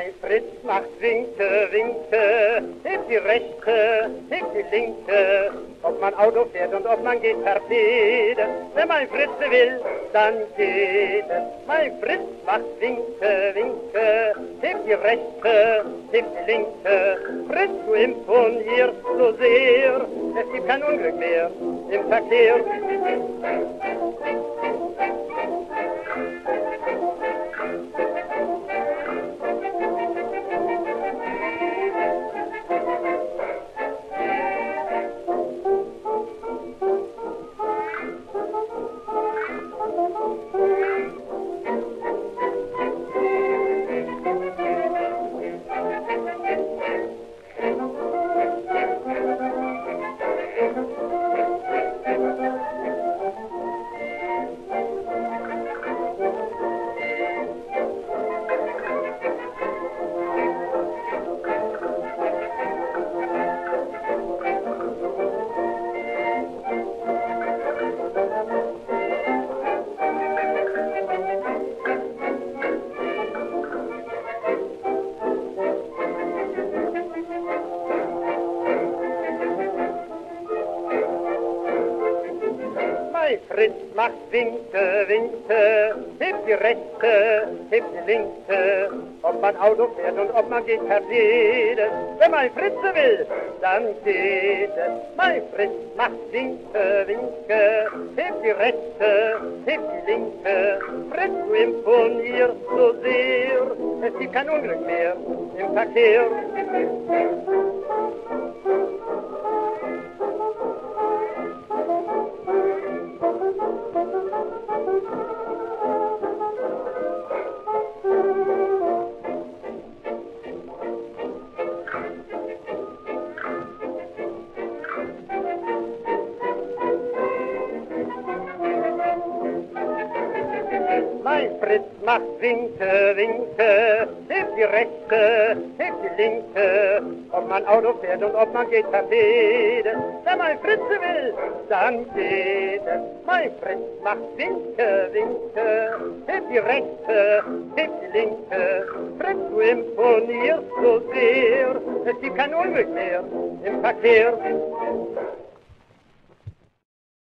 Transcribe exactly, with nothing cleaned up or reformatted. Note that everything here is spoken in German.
Mein Fritz macht Winke, Winke, hebt die rechte, hebt die linke, ob man Auto fährt und ob man geht per Fede. Wenn mein Fritz will, dann geht es. Mein Fritz macht Winke, Winke, hebt die rechte, hebt die linke. Fritz, du imponierst so sehr, es gibt kein Unglück mehr im Verkehr. Mein Fritz macht Winke, Winke, hebt die rechte, hebt die linke, ob man Auto fährt und ob man geht per Fede. Wenn mein Fritz will, dann geht es. Mein Fritz macht Winke, Winke, hebt die rechte, hebt die linke. Fritz, du imponierst so sehr, es gibt kein Unglück mehr im Verkehr. Mein Fritz macht Winke, Winke, hebt die rechte, hebt die linke, ob man Auto fährt und ob man geht per Fede. Wenn mein Fritz will, dann geht es. Mein Fritz macht Winke, Winke, hebt die rechte, hebt die linke. Fritz, du imponierst so sehr, es gibt kein Unglück mehr im Verkehr.